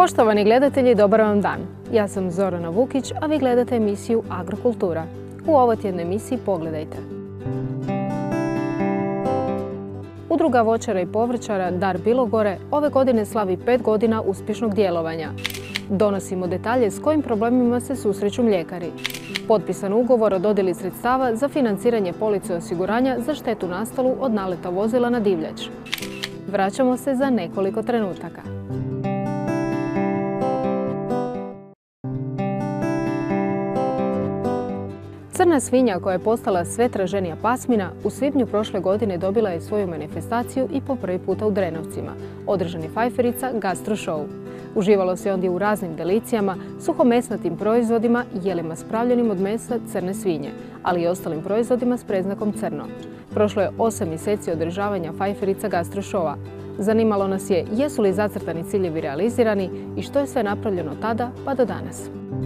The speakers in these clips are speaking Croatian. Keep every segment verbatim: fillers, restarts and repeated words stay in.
Poštovani gledatelji, dobar vam dan. Ja sam Zorana Vukić, a vi gledate emisiju Agrokultura. U ovoj tjednoj emisiji pogledajte. Udruga voćara i povrćara Dar Bilogore ove godine slavi pet godina uspješnog djelovanja. Donosimo detalje s kojim problemima se susreću mljekari. Potpisan ugovor o dodjeli sredstava za financiranje police osiguranja za štetu nastalu od naleta vozila na divljač. Vraćamo se za nekoliko trenutaka. Crna svinja, koja je postala sve traženija pasmina, u svibnju prošle godine dobila je svoju manifestaciju i po prvi puta u Drenovcima, održani Fajferica Gastro Show. Uživalo se ondje u raznim delicijama, suhomesnatim proizvodima i jelima spravljenim od mesa crne svinje, ali i ostalim proizvodima s predznakom crno. Prošlo je osam mjeseci održavanja Fajferica Gastro Showa. Zanimalo nas je jesu li zacrtani ciljevi realizirani i što je sve napravljeno tada pa do danas.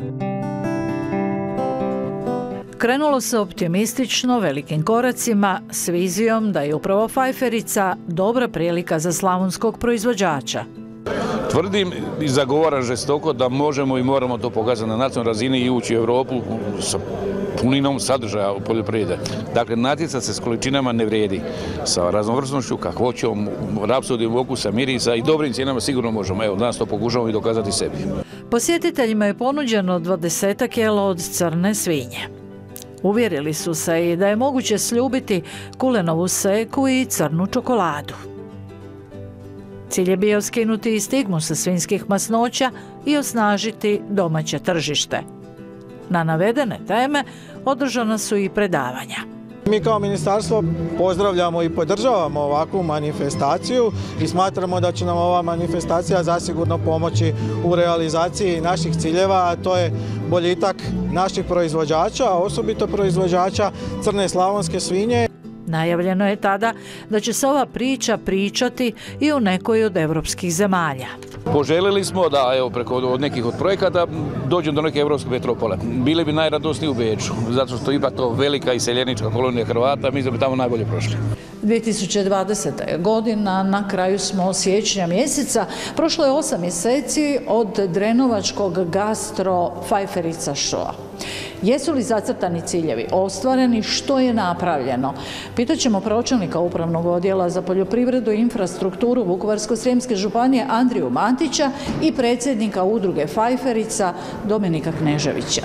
Krenulo se optimistično, velikim koracima, s vizijom da je upravo Fajferica dobra prilika za slavonskog proizvođača. Tvrdim i zagovaram žestoko da možemo i moramo to pokazati na nacionalnoj razini i ući u Europu sa puninom sadržaja u poljoprivrede. Dakle, natjecati se s količinama ne vrijedi. Sa raznovrsnošću, kakvoćom, rapsodijom okusa, mirisa i dobrim cijenama sigurno možemo. Evo, danas to pokušamo i dokazati sebi. Posjetiteljima je ponuđeno dvadesetak kila od crne svinje. Uvjerili su se i da je moguće sljubiti kulenovu seku i crnu čokoladu. Cilj je bio skinuti i stigmu sa svinjskih masnoća i osnažiti domaće tržište. Na navedene teme održana su i predavanja. Mi kao ministarstvo pozdravljamo i podržavamo ovakvu manifestaciju i smatramo da će nam ova manifestacija zasigurno pomoći u realizaciji naših ciljeva, a to je boljitak naših proizvođača, a osobito proizvođača crne slavonske svinje. Najavljeno je tada da će se ova priča pričati i u nekoj od evropskih zemalja. Poželjeli smo da evo, preko od nekih od projekata dođem do neke evropske metropole. Bili bi najradosniji u Beču, zato što ipak to velika iseljenička kolonija Hrvata, mi smo bi tamo najbolje prošli. dvije tisuće dvadeseta. godina, na kraju smo siječnja mjeseca. Prošlo je osam mjeseci od Drenovačkog Gastro Fajferica Showa. Jesu li zacrtani ciljevi ostvareni, što je napravljeno? Pitaćemo pročelnika Upravnog odjela za poljoprivredu i infrastrukturu Vukovarsko-srijemske županije Andriju Mantića i predsjednika udruge Fajferica Dominika Kneževića.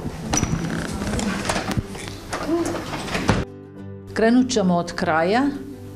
Krenut ćemo od kraja.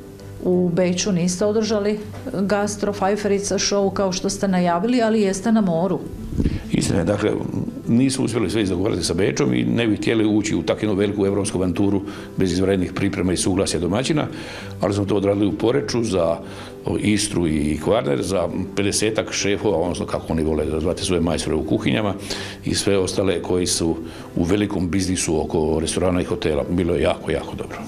U Beču niste održali Gastro Fajferica Show kao što ste najavili, ali jeste na moru. Istina je, dakle, nisu uspjeli sve izdogovoriti sa Bečom i ne bi htjeli ući u takvu veliku evropsku avanturu bez izvanrednih priprema i suglasja domaćina, ali smo to odradili u Poreču za Istru i Kvarner, za pedesetak šefova, odnosno kako oni vole zvati svoje majstore u kuhinjama i sve ostale koji su u velikom biznisu oko restorana i hotela. Bilo je jako, jako dobro.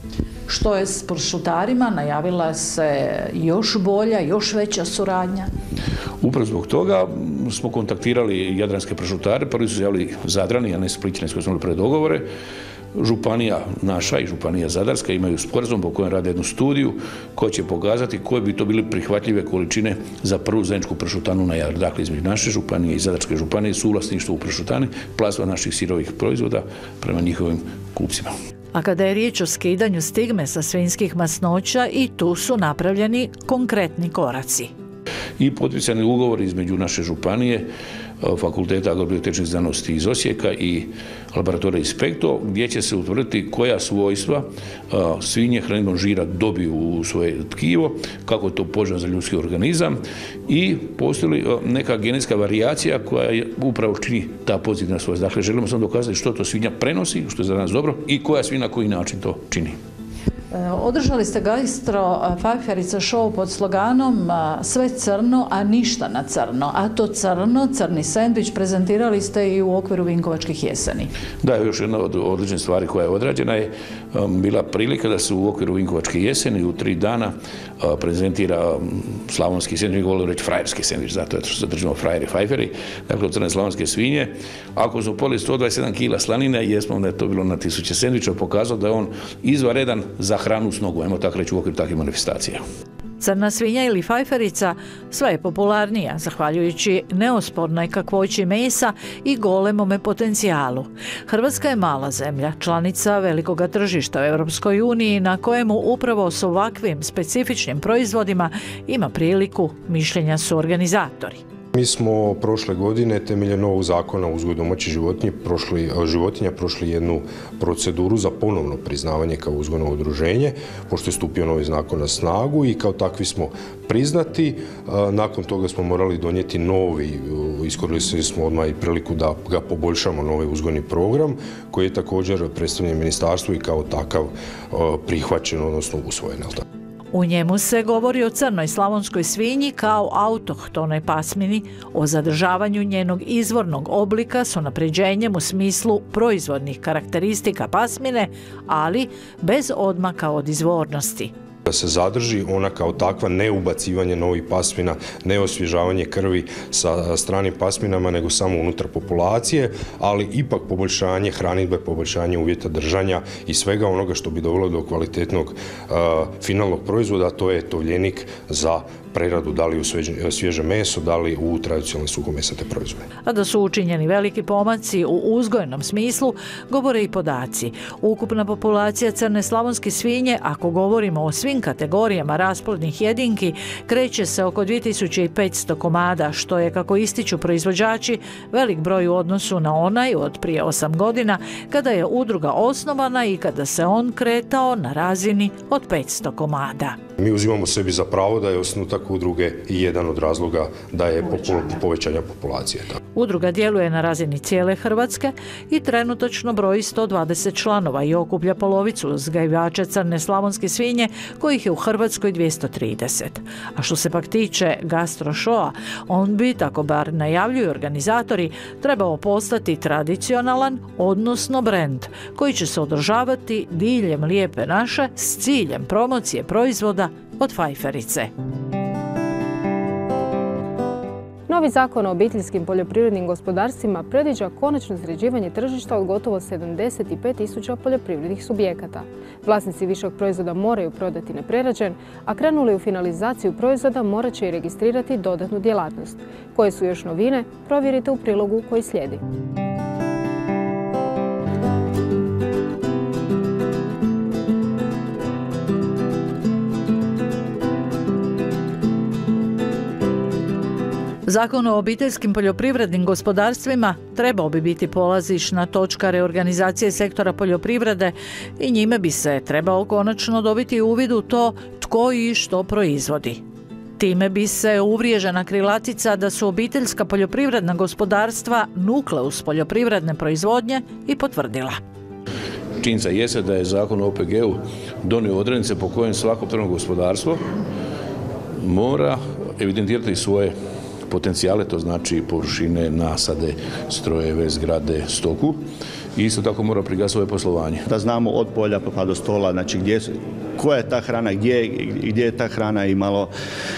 Što je s pršutarima? Najavila se još bolja, još veća suradnja? Upravo zbog toga smo kontaktirali jadranske pršutare, prvi su se javili Zadrani, a ne Splićani s kojima smo imali predogovore. Županija naša i županija Zadarska imaju sporazum po kojem rade jednu studiju koja će pokazati koje bi to bili prihvatljive količine za prvu zajedničku pršutanu na Jadru. Dakle, između naše županije i Zadarske županije suvlasništvo u pršutani, plasma naših sirovih proizvoda prema njihovim kupcima. A kada je riječ o skidanju stigme sa svinjskih masnoća, i tu su napravljeni konkretni koraci. I potpisani ugovor između naše županije, Fakulteta agrobiotehničkih znanosti iz Osijeka i laboratorija Inspekto, gdje će se utvrditi koja svojstva svinje hranidbenog žira dobiju u svoje tkivo, kako je to poželjno za ljudski organizam i postoji li neka genetska varijacija koja je upravo čini ta pozitivna svojstva. Dakle, želimo samo dokazati što to svinja prenosi, što je za nas dobro i koja svinja na koji način to čini. Održali ste Gastro Fajferica Show pod sloganom sve crno, a ništa na crno. A to crno, crni sendvič, prezentirali ste i u okviru Vinkovačkih jeseni. Da, još jedna od odličnih stvari koja je odrađena je bila prilika da se u okviru Vinkovačke jeseni u tri dana prezentira slavonski sendvič, volim reći frajerski sendvič, zato što se držimo frajeri, fajferi, dakle od crne slavonske svinje. Ako smo poli sto dvadeset sedam kila slanine, jesmo da je to bilo na tisuće sendviča, pokazao da je on izvanredan za hranu s nogu, ajmo tako reći u okviru takvih manifestacija. Crna svinja ili fajferica sve je popularnija, zahvaljujući neospornoj kakvoći mesa i golemome potencijalu. Hrvatska je mala zemlja, članica velikoga tržišta u Europskoj uniji, na kojemu upravo s ovakvim specifičnim proizvodima ima priliku, mišljenja su organizatori. Mi smo prošle godine temeljem novog zakona o uzgoju domaćih životinja prošli, životinja prošli jednu proceduru za ponovno priznavanje kao uzgojno udruženje, pošto je stupio novi zakon na snagu i kao takvi smo priznati. Nakon toga smo morali donijeti novi, iskoristili smo odmah i priliku da ga poboljšamo, novi uzgojni program koji je također predstavljen ministarstvu i kao takav prihvaćen, odnosno usvojen. U njemu se govori o crnoj slavonskoj svinji kao autohtonoj pasmini, o zadržavanju njenog izvornog oblika s unapređenjem u smislu proizvodnih karakteristika pasmine, ali bez odmaka od izvornosti. Da se zadrži ona kao takva, ne ubacivanje novih pasmina, ne osvježavanje krvi sa stranim pasminama, nego samo unutar populacije, ali ipak poboljšanje hranidbe, poboljšanje uvjeta držanja i svega onoga što bi dovelo do kvalitetnog uh, finalnog proizvoda, to je tovljenik za preradu, da li u svježe meso, da li u tradicionalne suhomesnate proizvode. A da su učinjeni veliki pomaci u uzgojnom smislu, govore i podaci. Ukupna populacija crne slavonske svinje, ako govorimo o svim kategorijama rasplodnih jedinki, kreće se oko dvije tisuće petsto komada, što je, kako ističu proizvođači, velik broj u odnosu na onaj od prije osam godina, kada je udruga osnovana i kada se on kretao na razini od petsto komada. Mi uzimamo sebi za pravo da je osnutak udruge i jedan od razloga da je povećanja populacije. Udruga djeluje na razini cijele Hrvatske i trenutačno broji sto dvadeset članova i okuplja polovicu uzgajivača crne slavonske svinje, kojih je u Hrvatskoj dvjesto trideset. A što se pak tiče Gastro Showa, on bi, tako bar najavljuju organizatori, trebao postati tradicionalan, odnosno brend, koji će se održavati diljem Lijepe naše s ciljem promocije proizvoda od fajferice. Novi zakon o obiteljskim poljoprivrednim gospodarstvima predviđa konačno sređivanje tržišta od gotovo sedamdeset pet tisuća poljoprivrednih subjekata. Vlasnici višeg proizvoda moraju prodati neprerađen, a krenuli u finalizaciju proizvoda morat će i registrirati dodatnu djelatnost. Koje su još novine, provjerite u prilogu koji slijedi. Zakon o obiteljskim poljoprivrednim gospodarstvima trebao bi biti polazišna točka reorganizacije sektora poljoprivrede i njime bi se trebao konačno dobiti uvid u to tko i što proizvodi. Time bi se uvriježena krilatica da su obiteljska poljoprivredna gospodarstva nukleus poljoprivredne proizvodnje i potvrdila. Činjenica jeste da je Zakon o O P G-u donio odrednice po kojem svako poljoprivredno gospodarstvo mora evidentirati svoje potencijale, to znači površine, nasade, strojeve, zgrade, stoku i isto tako mora prikazati svoje poslovanje. Da znamo od polja pa do stola, znači gdje, koja je ta hrana, gdje, gdje je ta hrana i malo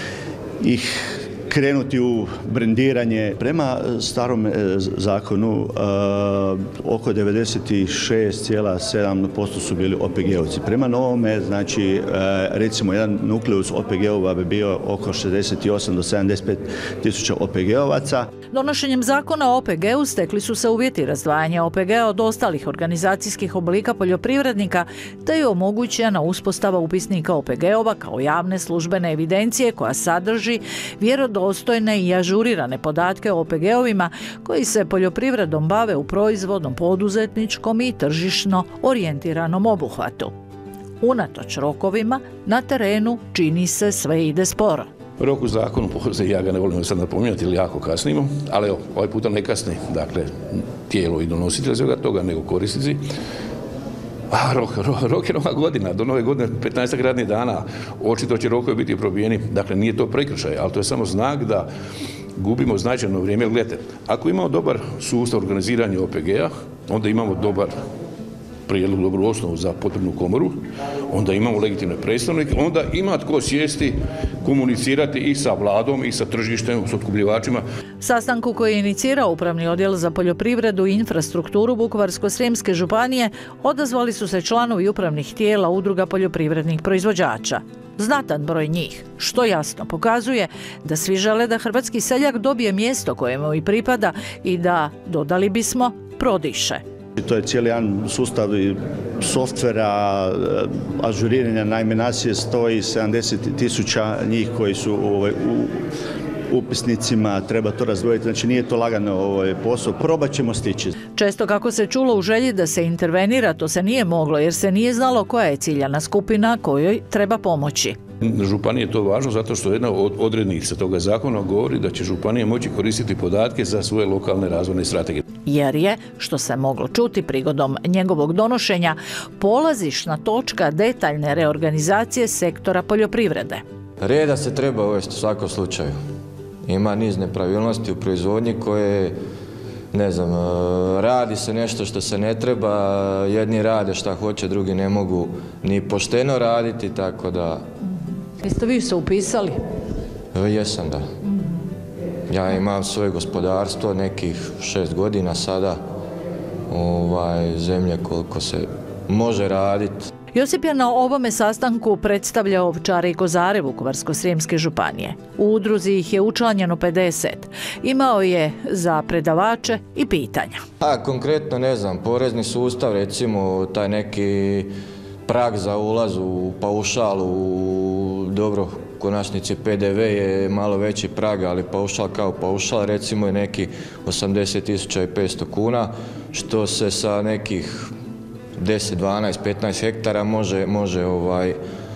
ih krenuti u brendiranje. Prema starom zakonu uh, oko devedeset šest zarez sedam posto su bili O P G-ovci. Prema novome, znači, uh, recimo jedan nukleus O P G-ova bi bio oko šezdeset osam do sedamdeset pet tisuća O P G-ovaca. Donošenjem zakona o O P G-u stekli su se uvjeti razdvajanja O P G-a od ostalih organizacijskih oblika poljoprivrednika, te je omogućena uspostava upisnika O P G-ova kao javne službene evidencije koja sadrži vjerodostojne i ažurirane podatke o O P G-ovima koji se poljoprivredom bave u proizvodnom, poduzetničkom i tržišno orijentiranom obuhvatu. Unatoč rokovima, na terenu čini se sve ide sporo. Rok u zakonu postoji, ja ga ne volim sad napominjati ili jako kasnimo, ali evo, ovaj puta ne kasni, dakle, tijelo i donositelj svega toga, nego korisnici. A rok, rok, rok je nova godina, do nove godine petnaest radnih dana, očito će rokovi biti probijeni, dakle nije to prekršaj, ali to je samo znak da gubimo značajno vrijeme. Gledajte, ako imamo dobar sustav organiziranja O P G-a, onda imamo dobar prijedlog, dobru osnovu za potrebnu komoru, onda imamo legitimne predstavnike, onda ima tko sjesti, komunicirati i sa vladom i sa tržištem, s otkupljivačima. Sastanku koji je inicirao Upravni odjel za poljoprivredu i infrastrukturu Vukovarsko-srijemske županije odazvali su se članovi upravnih tijela udruga poljoprivrednih proizvođača. znatan broj njih, što jasno pokazuje da svi žele da hrvatski seljak dobije mjesto kojemu i pripada i da, dodali bismo, prodiše. To je cijeli jedan sustav softvera, ažuriranja, naime nas je sto sedamdeset tisuća njih koji su u upisnicima, treba to razdvojiti, znači nije to lagano ovaj posao, probat ćemo stići. Često kako se čulo u želji da se intervenira, to se nije moglo jer se nije znalo koja je ciljana skupina kojoj treba pomoći. Županiji je to važno zato što jedna od odrednica toga zakona govori da će županije moći koristiti podatke za svoje lokalne razvojne strategije. Jer je, što se moglo čuti prigodom njegovog donošenja, polazišna točka detaljne reorganizacije sektora poljoprivrede. Reda se treba uvesti u svakom slučaju. Ima niz nepravilnosti u proizvodnji koje, ne znam, radi se nešto što se ne treba, jedni rade šta hoće, drugi ne mogu ni pošteno raditi, tako da... Jeste vi se upisali? Jesam, da. Ja imam svoje gospodarstvo, nekih šest godina sada, ovaj, zemlje koliko se može raditi. Josip je na ovome sastanku predstavljao ovčare i kozare Vukovarsko-srijemske županije. U udruzi ih je učlanjeno pedeset. Imao je za predavače i pitanja. A, konkretno ne znam, porezni sustav, recimo taj neki prag za ulaz u paušal, u dobro, u konačnici P D V je malo veći prag, ali paušal kao paušal, recimo je neki osamdeset tisuća petsto kuna, što se sa nekih deset, dvanaest, petnaest hektara može, može ovaj, e,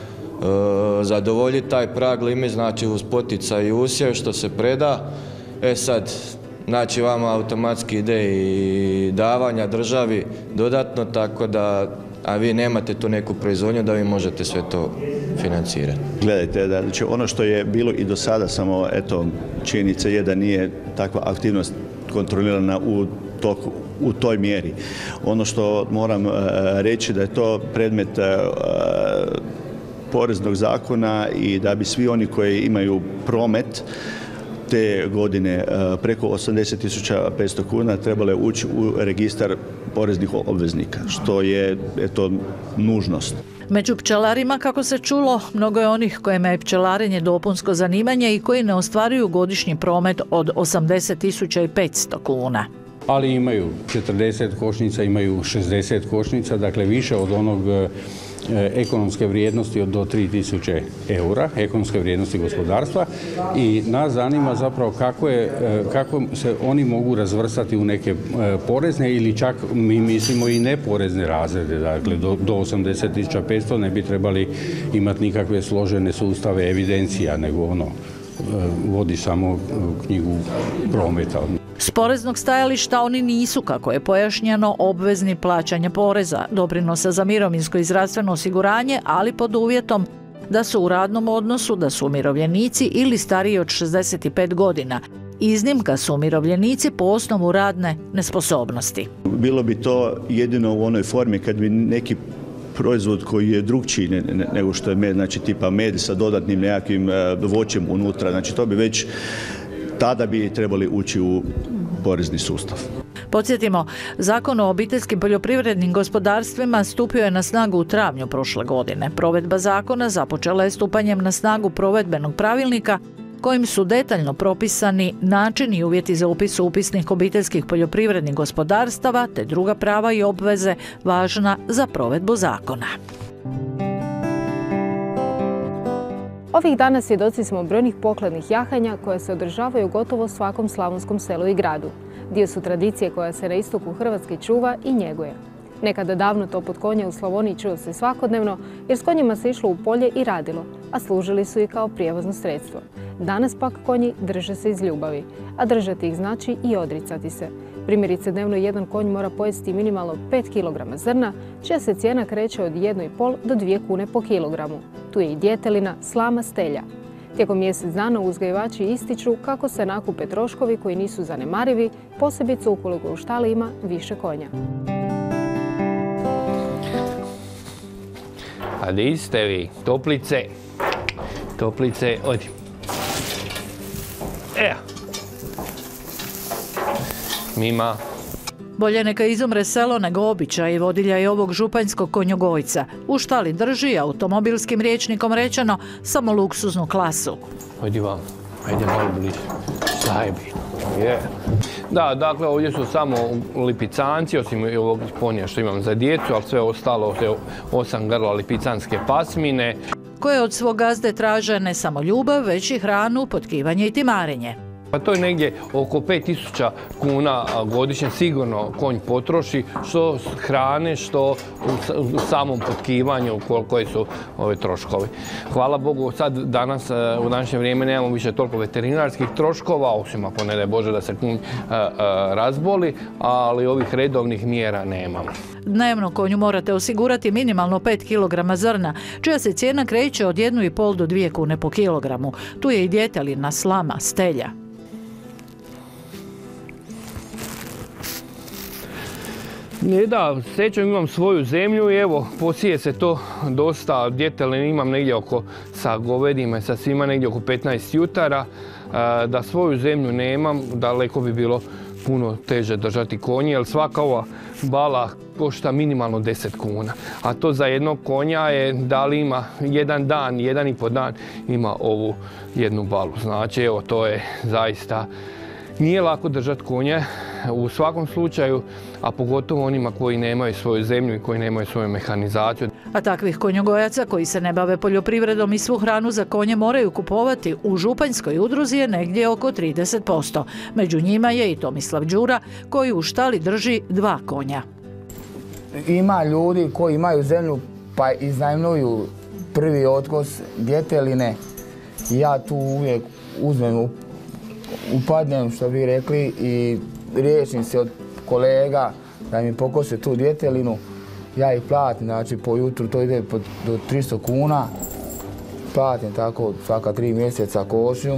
zadovoljiti taj prag limit, znači uz poticaj i usjev što se preda. E sad, znači vama automatski ide i davanja državi dodatno, tako da, a vi nemate tu neku proizvodnju da vi možete sve to financirati. Gledajte, da, znači ono što je bilo i do sada, samo eto, činjenica je da nije takva aktivnost kontrolirana u toku u toj mjeri. Ono što moram reći da je to predmet poreznog zakona i da bi svi oni koji imaju promet te godine preko osamdeset tisuća petsto kuna trebale ući u registar poreznih obveznika, što je eto nužnost. Među pčelarima, kako se čulo, mnogo je onih kojima je pčelarenje dopunsko zanimanje i koji ne ostvaruju godišnji promet od osamdeset tisuća petsto kuna. Ali imaju četrdeset košnica, imaju šezdeset košnica, dakle više od onog ekonomske vrijednosti od do tri tisuće eura, ekonomske vrijednosti gospodarstva, i nas zanima zapravo kako, je, kako se oni mogu razvrstati u neke porezne ili čak mi mislimo i neporezne razrede, dakle do, do osamdeset tisuća petsto ne bi trebali imati nikakve složene sustave evidencija, nego ono vodi samo knjigu prometa. S poreznog stajališta oni nisu, kako je pojašnjeno, obvezni plaćanja poreza, doprinosa za mirovinsko i zdravstveno osiguranje, ali pod uvjetom da su u radnom odnosu, da su umirovljenici ili stariji od šezdeset pet godina. Iznimka su umirovljenici po osnovu radne nesposobnosti. Bilo bi to jedino u onoj formi kad bi neki proizvod koji je drugčiji nego što je med, znači tipa med sa dodatnim nekakvim voćem unutra, znači to bi već tada bi trebali ući u porezni sustav. Podsjetimo, Zakon o obiteljskim poljoprivrednim gospodarstvima stupio je na snagu u travnju prošle godine. Provedba zakona započela je stupanjem na snagu provedbenog pravilnika kojim su detaljno propisani načini i uvjeti za upis u upisnik obiteljskih poljoprivrednih gospodarstava te druga prava i obveze važna za provedbu zakona. Ovih dana svjedoci smo brojnih pokladnih jahanja koje se održavaju u gotovo svakom slavonskom selu i gradu. Dio su tradicije koja se na istoku Hrvatske čuva i njeguje. Nekada davno to pod konje u Slavoniji čuo se svakodnevno jer s konjima se išlo u polje i radilo, a služili su i kao prijevozno sredstvo. Danas pak konji drže se iz ljubavi, a držati ih znači i odricati se. Primjerice, dnevno jedan konj mora pojesti minimalno pet kilograma zrna, čija se cijena kreće od jedne i pol do dvije kune po kilogramu. Tu je i djetelina, slama, stelja. Tijekom mjesec dana uzgajivači ističu kako se nakupe troškovi koji nisu zanemarivi, posebice ukoliko u štali ima više konja. A di ste vi? Toplice. Toplice, odi. Evo. Mima. Bolje neka izumre selo nego običaj, vodilja je ovog županjskog konjogojca. U štali drži, automobilskim rječnikom rečeno, samo luksuznu klasu. Ajde vam, ajde malo bliže. Šta je bitno? Je. Da, dakle, ovdje su samo lipicanci, osim ovog ponija što imam za djecu, ali sve ostalo je osam grla lipicanske pasmine. Koje od svog gazde traže ne samo ljubav, već i hranu, potkivanje i timarenje. Pa to je negdje oko pet tisuća kuna godišnje sigurno konj potroši, što hrane, što u samom potkivanju koji su ove troškovi. Hvala Bogu, sad danas u današnje vrijeme nemamo više toliko veterinarskih troškova, osim ako ne daj Bože da se konj razboli, ali ovih redovnih mjera nemamo. Dnevno konju morate osigurati minimalno pet kilograma zrna, čija se cijena kreće od jednu i pol do dvije kune po kilogramu. Tu je i djetelina, slama, stelja. Ne, da, srećom imam svoju zemlju i evo, posije se to dosta, djetelin imam negdje oko, sa govedima i sa svima negdje oko petnaest jutara. Da svoju zemlju nemam, daleko bi bilo puno teže držati konje, jer svaka ova bala košta minimalno deset kuna. A to za jednog konja je da li ima jedan dan, jedan i po dan ima ovu jednu balu. Znači, evo, to je zaista, nije lako držati konje u svakom slučaju, a pogotovo onima koji nemaju svoju zemlju i koji nemaju svoju mehanizaciju. A takvih konjogojaca koji se ne bave poljoprivredom i svu hranu za konje moraju kupovati u županjskoj udruzi je negdje oko trideset posto. Među njima je i Tomislav Đura koji u štali drži dva konja. Ima ljudi koji imaju zemlju pa iznajmljuju prvi otkos djeteline. Ja tu uvijek uzmem, upadnem, što bi rekli, i riješim se od kolega da mi pokose tu djetelinu. Ja ih platim, znači po jutru to ide do tristo kuna. Platim tako svaka tri mjeseca košnju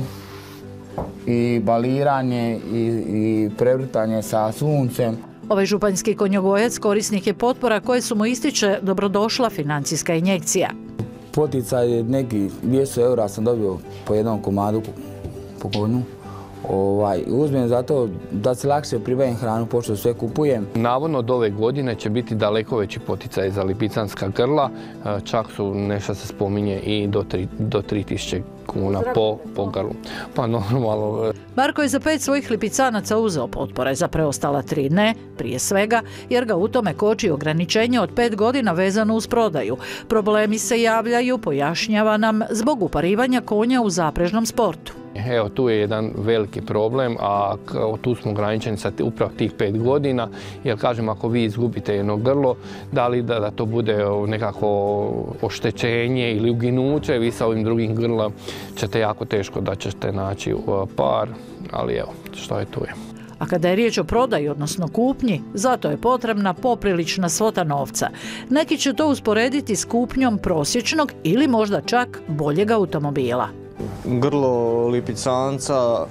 i baliranje i, i prevrtanje sa suncem. Ovaj županjski konjogojac korisnik je potpora koje su mu ističe dobrodošla financijska injekcija. Poticaj je neki dvjesto eura sam dobio po jednom komadu po konju. Ovaj, uzmem zato da se lakše pribavim hranu, pošto sve kupujem. Navodno od ove godine će biti daleko veći poticaj za lipicanska grla, čak su nešto se spominje i do tri tisuće kuna po, po grlu. Pa normalno. Marko je za pet svojih lipicanaca uzeo potpore, za preostala tri ne, prije svega, jer ga u tome koči ograničenje od pet godina vezano uz prodaju. Problemi se javljaju, pojašnjava nam, zbog uparivanja konja u zaprežnom sportu. Evo, tu je jedan veliki problem, a tu smo ograničeni sa upravo tih pet godina, jer kažem, ako vi izgubite jedno grlo, da li da, da to bude nekako oštećenje ili uginuće, vi sa ovim drugim grlom ćete jako teško da ćete naći par, ali evo, što je tu je. A kada je riječ o prodaji, odnosno kupnji, zato je potrebna poprilična svota novca. Neki će to usporediti s kupnjom prosječnog ili možda čak boljeg automobila. Grlo lipicanca,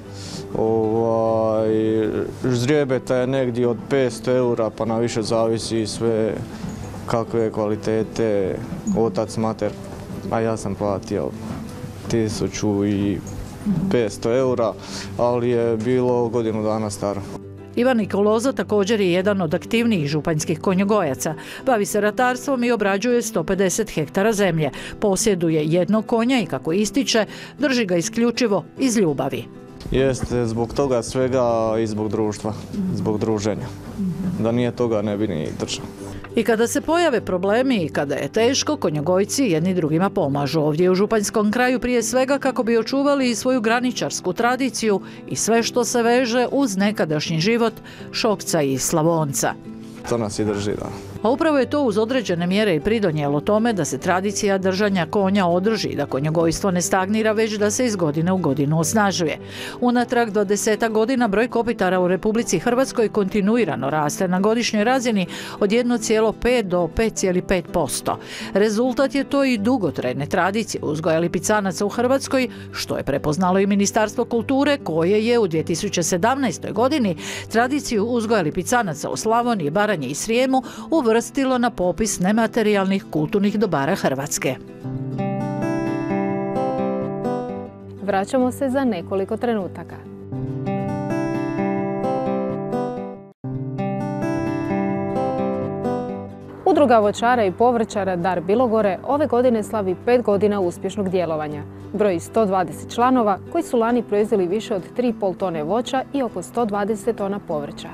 ovaj, ždrijebeta je negdje od petsto eura, pa na više zavisi sve kakve kvalitete, otac, mater. A ja sam platio tisuću petsto eura, ali je bilo godinu dana staro. Ivan Nikoloza također je jedan od aktivnijih županjskih konjogojaca. Bavi se ratarstvom i obrađuje sto pedeset hektara zemlje. Posjeduje jednog konja i, kako ističe, drži ga isključivo iz ljubavi. Jeste, zbog toga svega i zbog društva, zbog druženja. Da nije toga ne bi ni držao. I kada se pojave problemi i kada je teško, konjogojci jedni drugima pomažu. Ovdje u županjskom kraju prije svega kako bi očuvali i svoju graničarsku tradiciju i sve što se veže uz nekadašnji život Šokca i Slavonca. To nas i drži, da. A upravo je to uz određene mjere i pridonijelo tome da se tradicija držanja konja održi, da konjogojstvo ne stagnira, već da se iz godine u godinu osnažuje. Unatrag dvadesetak godina broj kopitara u Republici Hrvatskoj kontinuirano raste na godišnjoj razini od jedan zarez pet do pet zarez pet posto. Rezultat je to i dugotrajne tradicije uzgoja lipicanaca u Hrvatskoj, što je prepoznalo i Ministarstvo kulture, koje je u dvije tisuće sedamnaestoj godini tradiciju uzgoja lipicanaca u Slavoniji, Baranji i Srijemu uvrstilo na popis nematerijalnih kulturnih dobara Hrvatske. Vraćamo se za nekoliko trenutaka. Udruga voćara i povrćara Dar Bilogore ove godine slavi pet godina uspješnog djelovanja. Broji sto dvadeset članova koji su lani proizveli više od tri i pol tone voća i oko sto dvadeset tona povrća.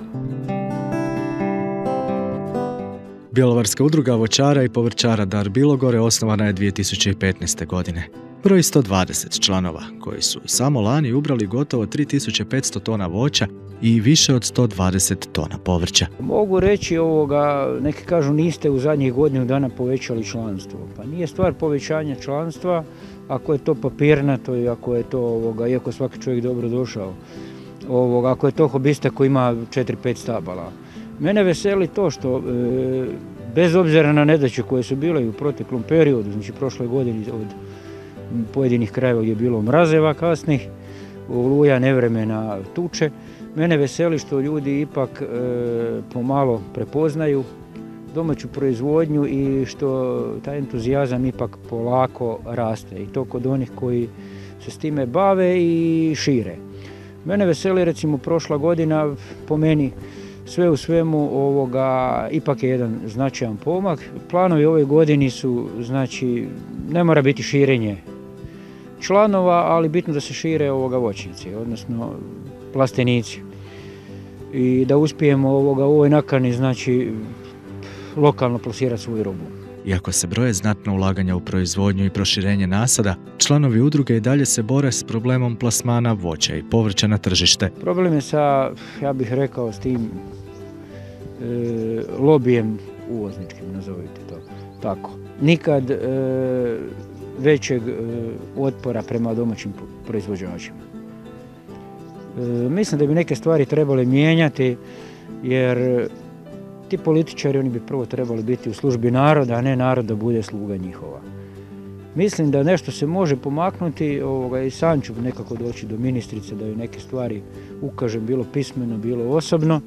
Bjelovarska udruga voćara i povrćara Dar Bilogore osnovana je dvije tisuće petnaeste. godine. Broji sto dvadeset članova koji su samo lani ubrali gotovo tri tisuće petsto tona voća i više od sto dvadeset tona povrća. Mogu reći ovoga, neki kažu niste u zadnjih godinu dana povećali članstvo. Pa nije stvar povećanja članstva ako je to papirnato i ako je to, ovoga, iako svaki čovjek dobro došao, ovoga, ako je to hobista koji ima četiri pet stabala. Mene veseli to što e, bez obzira na nedaće koje su bile u proteklom periodu, znači prošle godine od pojedinih krajeva je bilo mrazeva kasnih, oluja, nevremena, tuče. Mene veseli što ljudi ipak e, pomalo prepoznaju domaću proizvodnju i što taj entuzijazam ipak polako raste i to kod onih koji se s time bave i šire. Mene veseli recimo prošla godina, po meni sve u svemu ovoga ipak je jedan značajan pomak. Planovi ove godini su, znači, ne mora biti širenje članova, ali bitno da se šire ovoga voćnjaci, odnosno plastenici. I da uspijemo ovoga u ovoj nakani, znači, lokalno plasirati svoju robu. Iako se broje znatno ulaganja u proizvodnju i proširenje nasada, članovi udruge i dalje se bore s problemom plasmana voća i povrća na tržište. Problem je sa, ja bih rekao, s tim e, lobijem uvozničkim, nazovite to tako. Nikad e, većeg e, otpora prema domaćim proizvođačima. E, mislim da bi neke stvari trebale mijenjati, jer ti političari, oni bi prvo trebali biti u službi naroda, a ne narod da bude sluga njihova. Mislim da nešto se može pomaknuti, ovoga, i sam ću nekako doći do ministrice da joj neke stvari ukažem, bilo pismeno, bilo osobno,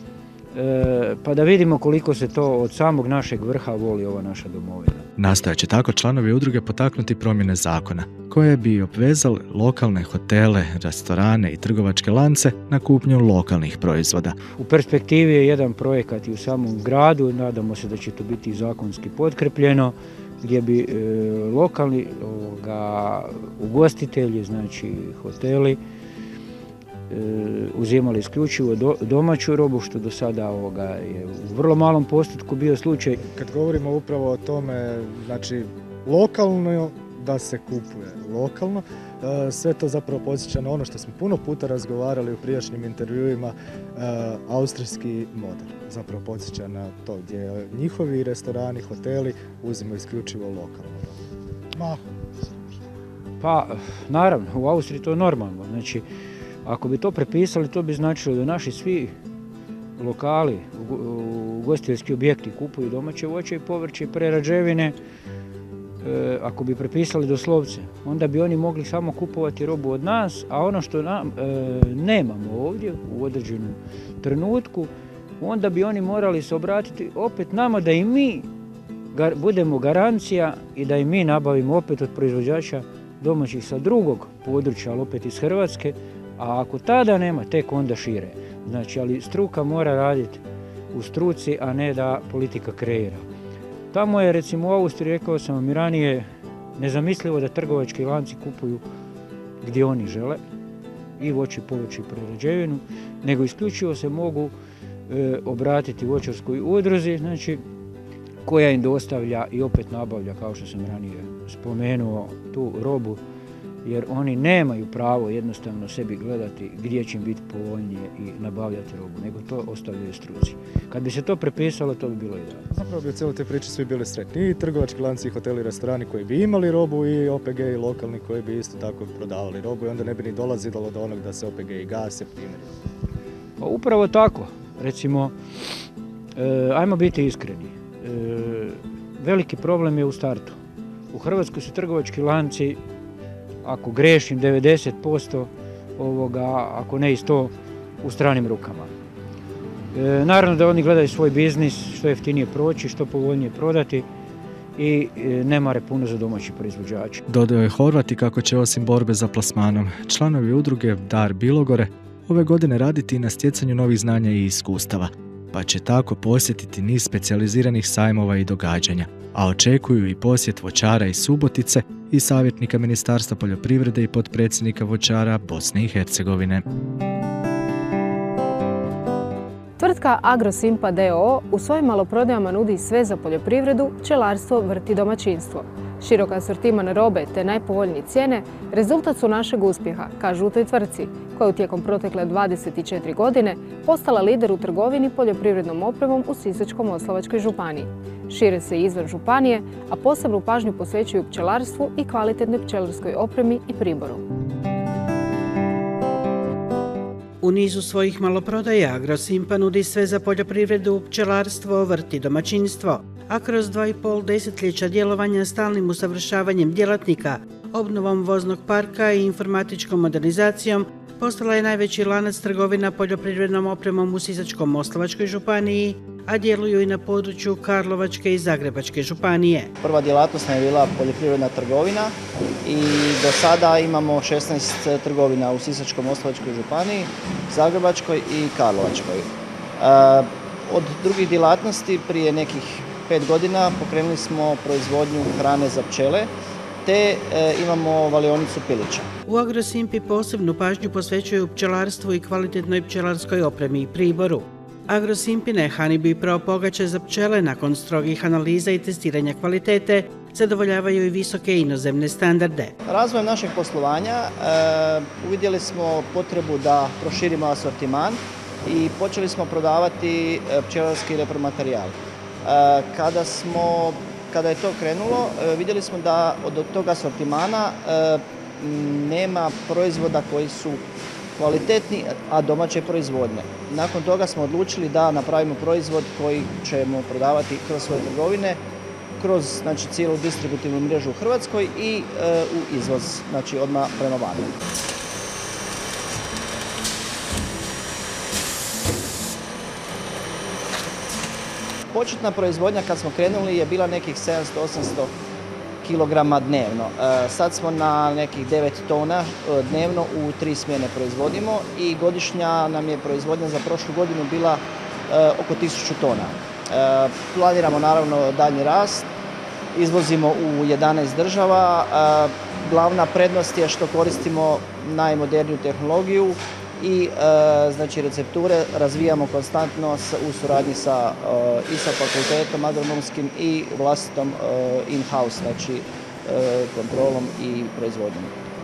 e, pa da vidimo koliko se to od samog našeg vrha voli ova naša domovina. Nastojat će tako članovi udruge potaknuti promjene zakona, koje bi obvezali lokalne hotele, restorane i trgovačke lance na kupnju lokalnih proizvoda. U perspektivi je jedan projekat i u samom gradu, nadamo se da će to biti zakonski potkrepljeno, gdje bi e, lokalni ovoga, ugostitelji, znači hoteli, e, uzimali isključivo do, domaću robu, što do sada ovoga, je u vrlo malom postotku bio slučaj. Kad govorimo upravo o tome, znači lokalno da se kupuje lokalno, sve to zapravo podsjeća na ono što smo puno puta razgovarali u prijašnjim intervjuima, austrijski model. Zapravo podsjeća na to gdje njihovi restorani, hoteli uzimaju isključivo lokalno. Ma. Pa, naravno, u Austriji to je normalno. Znači, ako bi to prepisali, to bi značilo da naši svi lokali, ugostiteljski objekti kupuju domaće voće i povrće i prerađevine. E, ako bi prepisali doslovce, onda bi oni mogli samo kupovati robu od nas, a ono što nam, e, nemamo ovdje u određenom trenutku, onda bi oni morali se obratiti opet nama da i mi gar, budemo garancija i da i mi nabavimo opet od proizvođača domaćih sa drugog područja, ali opet iz Hrvatske, a ako tada nema, tek onda šire. Znači, ali struka mora raditi u struci, a ne da politika kreira. Tamo je, recimo u Austriji, rekao sam vam i ranije, nezamislivo da trgovački lanci kupuju gdje oni žele, i voće, povrće i prerađevinu, nego isključivo se mogu e, obratiti voćarskoj udruzi, znači, koja im dostavlja i opet nabavlja, kao što sam ranije spomenuo, tu robu, jer oni nemaju pravo jednostavno sebi gledati gdje će im biti povoljnije i nabavljati robu, nego to ostavljaju struci. Kad bi se to prepisalo, to bi bilo idealno. Zapravo bi u cijeloj toj priči svi bili sretni, i trgovački lanci, i hoteli, i restorani koji bi imali robu, i O P G i lokalni koji bi isto tako prodavali robu, i onda ne bi ni dolazilo do onog da se O P G i gase, primjer. Pa upravo tako. Recimo, e, ajmo biti iskreni. E, veliki problem je u startu. U Hrvatskoj su trgovački lanci, ako grešim, devedeset posto ovoga, ako ne i sto, u stranim rukama. E, naravno da oni gledaju svoj biznis, što jeftinije proći, što povoljnije prodati, i e, ne mare puno za domaći proizvođači. Dodao je Horvat i kako će osim borbe za plasmanom članovi udruge Dar Bilogore ove godine raditi i na stjecanju novih znanja i iskustava. pa će tako posjetiti niz specijaliziranih sajmova i događanja, a očekuju i posjet voćara iz Subotice i savjetnika Ministarstva poljoprivrede i potpredsjednika voćara Bosne i Hercegovine. Tvrtka Agrosimpa d o o u svojim maloprodajama nudi sve za poljoprivredu, pčelarstvo, vrt i domaćinstvo. Širok asortiman robe te najpovoljnije cijene rezultat su našeg uspjeha, kažu u toj tvrtci, koja je tijekom protekle dvadeset četiri godine postala lider u trgovini poljoprivrednom opremom u Sisačko-moslavačkoj županiji. Šire se izvan županije, a posebnu pažnju posvećuju pčelarstvu i kvalitetnoj pčelarskoj opremi i priboru. U nizu svojih maloprodaja Agrosimpa nudi sve za poljoprivredu, pčelarstvo, vrt i domaćinstvo, a kroz dva i pol desetljeća djelovanja stalnim usavršavanjem djelatnika, obnovom voznog parka i informatičkom modernizacijom postala je najveći lanac trgovina poljoprivrednom opremom u Sisačko-moslavačkoj županiji, a djeluju i na području Karlovačke i Zagrebačke županije. Prva djelatnost je bila poljoprivredna trgovina i do sada imamo šesnaest trgovina u Sisačko-moslavačkoj županiji, Zagrebačkoj i Karlovačkoj. Od drugih djelatnosti prije nekih pet godina pokrenuli smo proizvodnju hrane za pčele, te imamo valionicu pilića. U Agrosimpi posebnu pažnju posvećuju pčelarstvu i kvalitetnoj pčelarskoj opremi i priboru. Agrosimpine Honeybee Pro pogače za pčele nakon strogih analiza i testiranja kvalitete zadovoljavaju i visoke inozemne standarde. Razvojem našeg poslovanja e, uvidjeli smo potrebu da proširimo asortiman i počeli smo prodavati pčelarski repromaterijal. E, kada, smo, kada je to krenulo, e, vidjeli smo da od tog asortimana e, nema proizvoda koji su kvalitetni, a domaće proizvodnje. Nakon toga smo odlučili da napravimo proizvod koji ćemo prodavati kroz svoje trgovine, kroz znači, cijelu distributivnu mrežu u Hrvatskoj i e, u izvoz, znači odmah prema vani. Početna proizvodnja kad smo krenuli je bila nekih sedamsto do osamsto kilograma dnevno. Sad smo na nekih devet tona dnevno u tri smjene proizvodimo i godišnja nam je proizvodnja za prošlu godinu bila oko tisuću tona. Planiramo naravno daljnji rast, izvozimo u jedanaest država. Glavna prednost je što koristimo najmoderniju tehnologiju i znači recepture razvijamo konstantno u suradnji sa i sa fakultetom agronomskim i vlastitom in-house, znači kontrolom i proizvodnjom.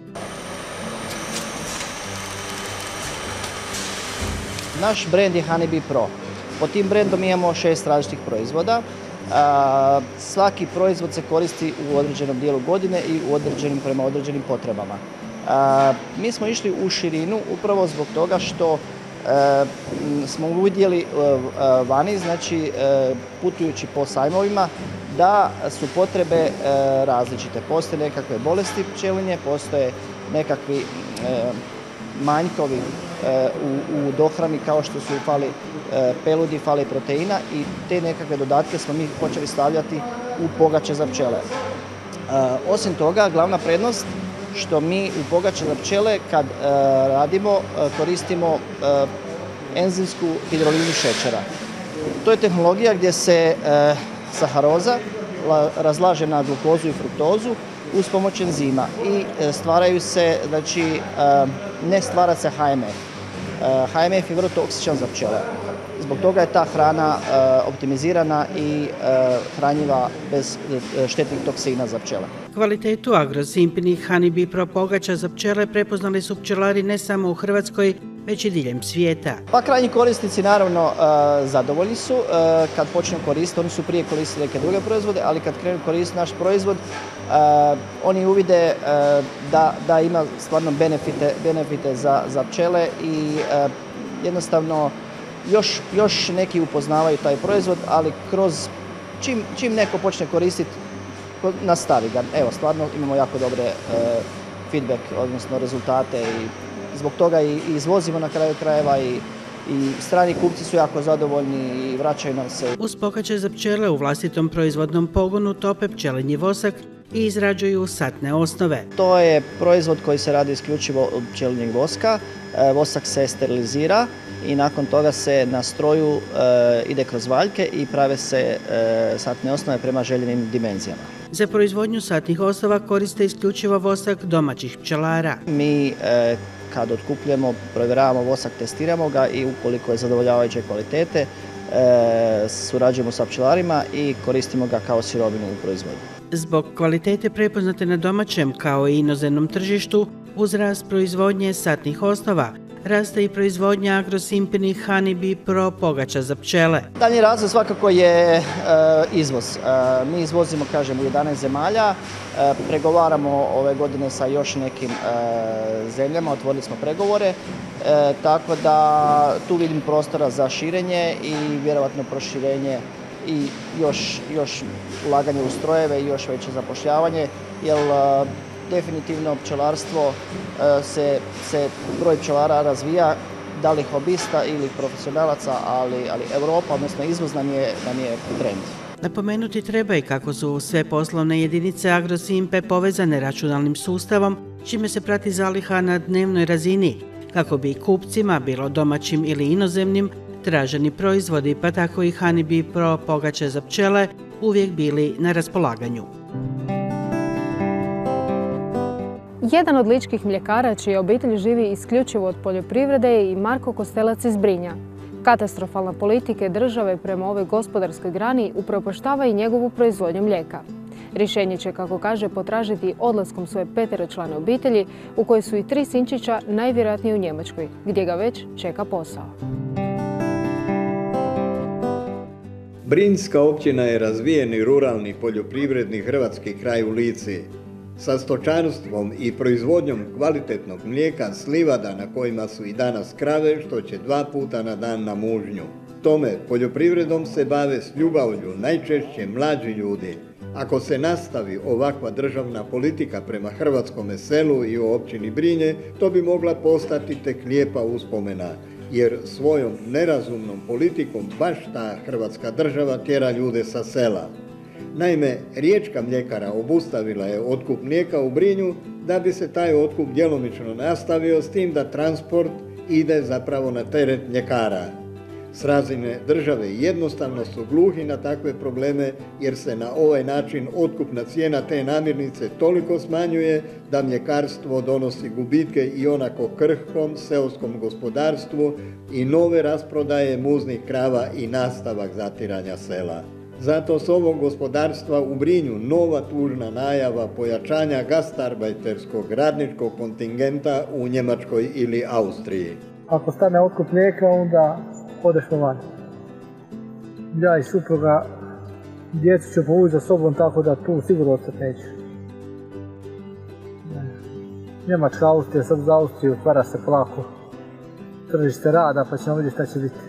Naš brand je Honeybee Pro. Pod tim brandom imamo šest različitih proizvoda. Svaki proizvod se koristi u određenom dijelu godine i u određenim prema određenim potrebama. Uh, mi smo išli u širinu upravo zbog toga što uh, smo uvidjeli uh, uh, vani, znači uh, putujući po sajmovima, da su potrebe uh, različite. Postoje nekakve bolesti pčelinje, postoje nekakvi uh, manjkovi uh, u, u dohrani kao što su fali uh, peludi, fali proteina i te nekakve dodatke smo mi počeli stavljati u pogače za pčele. Uh, osim toga, glavna prednost što mi u pogače za pčele kad e, radimo e, koristimo e, enzimsku hidrolizu šećera. To je tehnologija gdje se e, saharoza la, razlaže na glukozu i fruktozu uz pomoć enzima i e, stvaraju se, znači e, ne stvara se H M F. E, H M F je vrlo toksičan za pčele. Zbog toga je ta hrana e, optimizirana i e, hranjiva bez e, štetnih toksina za pčele. Kvalitetu Agrosimpinih Honeybee Pro pogača za pčele prepoznali su pčelari ne samo u Hrvatskoj, već i diljem svijeta. Pa krajnji korisnici naravno e, zadovoljni su. E, kad počnu koristiti, oni su prije koristili neke druge proizvode, ali kad krenu koristiti naš proizvod, e, oni uvide e, da, da ima stvarno benefite, benefite za, za pčele i e, jednostavno još, još neki upoznavaju taj proizvod, ali kroz čim, čim neko počne koristiti, nastavi ga. Evo, stvarno imamo jako dobre e, feedback, odnosno rezultate i zbog toga i, i izvozimo na kraju krajeva i, i strani kupci su jako zadovoljni i vraćaju nam se. Uz pogače za pčele u vlastitom proizvodnom pogonu tope pčelinji vosak i izrađuju satne osnove. To je proizvod koji se radi isključivo od pčelinjeg voska. Vosak se sterilizira i nakon toga se na stroju ide kroz valjke i prave se satne osnove prema željenim dimenzijama. Za proizvodnju satnih osnova koriste isključivo vosak domaćih pčelara. Mi kad otkupljujemo, provjeravamo vosak, testiramo ga i ukoliko je zadovoljavajuće kvalitete, surađujemo sa pčelarima i koristimo ga kao sirovinu u proizvodnju. Zbog kvalitete prepoznate na domaćem kao i inozemnom tržištu, uz rast proizvodnje satnih osnova, raste i proizvodnja agrosimpinih Honeybee Pro pogača za pčele. Daljnji razvoj svakako je e, izvoz. E, mi izvozimo, kažem, u jedanaest zemalja, e, pregovaramo ove godine sa još nekim e, zemljama, otvorili smo pregovore, e, tako da tu vidim prostora za širenje i vjerovatno proširenje i još, još ulaganje u strojeve i još veće zapošljavanje, jer e, definitivno pčelarstvo se, se broj pčelara razvija, da li hobista ili profesionalaca, ali, ali Europa, odnosno izvoz nam je, nam je trend. Napomenuti treba i kako su sve poslovne jedinice Agrosimpe povezane računalnim sustavom, čime se prati zaliha na dnevnoj razini, kako bi kupcima, bilo domaćim ili inozemnim, traženi proizvodi, pa tako i Honeybee Pro pogače za pčele, uvijek bili na raspolaganju. Jedan od ličkih mljekara čija obitelj živi isključivo od poljoprivrede je i Marko Kostelac iz Brinja. Katastrofalna politika države prema ovoj gospodarskoj grani upropaštava i njegovu proizvodnju mlijeka. Rješenje će, kako kaže, potražiti odlaskom svoje peteročlane obitelji, u kojoj su i tri sinčića, najvjerojatnije u Njemačkoj, gdje ga već čeka posao. Brinjska općina je razvijeni ruralni poljoprivredni hrvatski kraj u Lici, sa stočarstvom i proizvodnjom kvalitetnog mlijeka s livada na kojima su i danas krave, što će dva puta na dan na mužnju. Tome poljoprivredom se bave s ljubavlju najčešće mlađi ljudi. Ako se nastavi ovakva državna politika prema hrvatskome selu i u općini Brinje, to bi mogla postati tek lijepa uspomena, jer svojom nerazumnom politikom baš ta hrvatska država tjera ljude sa sela. Naime, riječka mljekara obustavila je otkup mlijeka u Brinju da bi se taj otkup djelomično nastavio, s tim da transport ide zapravo na teret mljekara. S razine države jednostavno su gluhi na takve probleme, jer se na ovaj način otkupna cijena te namirnice toliko smanjuje da mljekarstvo donosi gubitke i onako krhkom seoskom gospodarstvu i nove rasprodaje muznih krava i nastavak zatiranja sela. Zato s ovog gospodarstva u Brinju nova tužna najava pojačanja gastarbajterskog radničkog kontingenta u Njemačkoj ili Austriji. Ako stane otkup mlijeka, onda odešmo van. Ja i supruga, djecu ću povući za sobom, tako da tu sigurno ostati neću. Njemačka, Austrija, sad za Austriju otvara se polako tržište rada, pa ćemo vidjeti šta će biti.